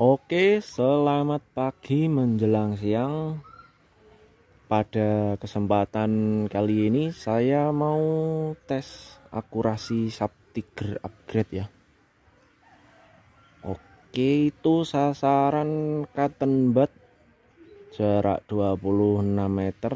Oke, selamat pagi menjelang siang. Pada kesempatan kali ini saya mau tes akurasi Subtiger upgrade ya. Oke, itu sasaran cotton bud jarak 26 meter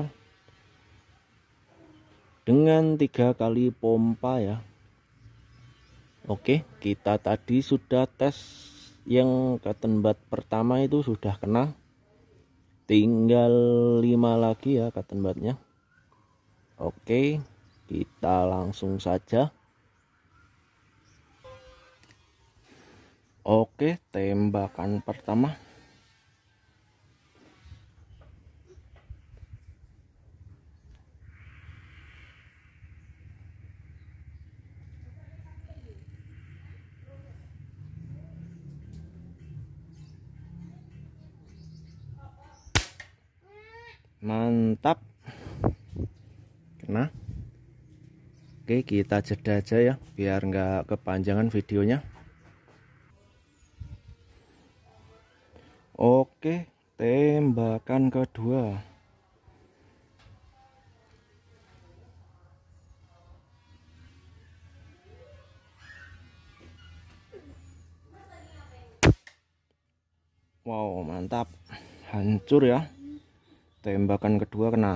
dengan 3 kali pompa ya. Oke, kita tadi sudah tes yang cotton bud pertama itu sudah kena. Tinggal 5 lagi ya cotton budnya. Oke, kita langsung saja. Oke, tembakan pertama. Mantap. Kena. Oke, kita jeda aja ya biar nggak kepanjangan videonya. Oke, tembakan kedua. Wow, mantap. Hancur ya. Tembakan kedua kena.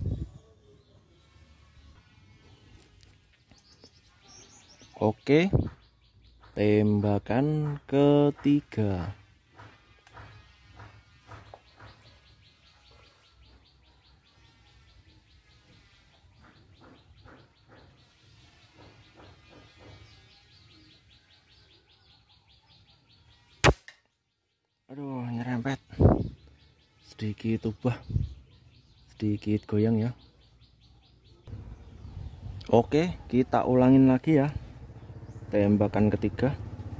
Oke, tembakan ketiga. Aduh, nyerempet. Sedikit ubah, sedikit goyang ya. Oke, kita ulangin lagi ya tembakan ketiga.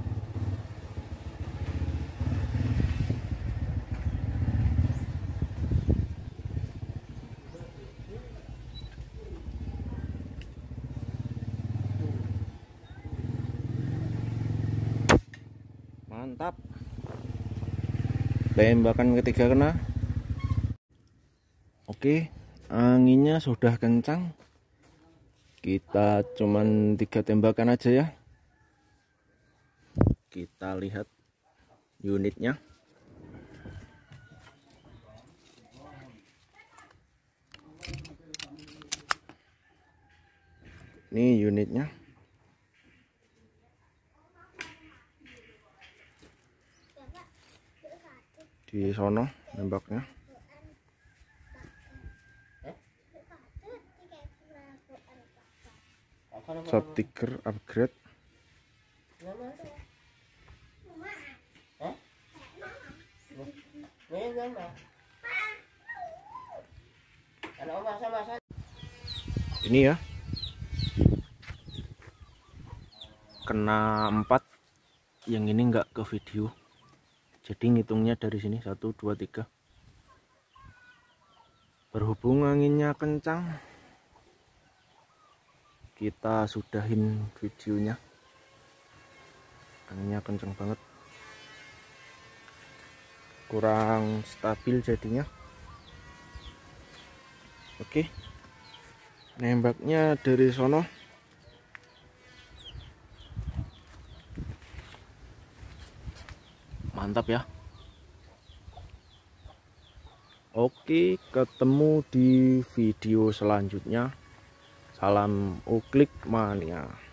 Mantap. Tembakan ketiga kena. Oke, anginnya sudah kencang. Kita cuman 3 tembakan aja ya. Kita lihat unitnya. Ini unitnya. Di sono nembaknya. Subtiger upgrade. Ini ya. Kena 4. Yang ini enggak ke video. Jadi ngitungnya dari sini 1 2 3. Berhubung anginnya kencang, kita sudahin videonya. Anginnya kencang banget, kurang stabil jadinya. Oke, nembaknya dari sono. Mantap ya. Oke, ketemu di video selanjutnya. Salam uklik mania.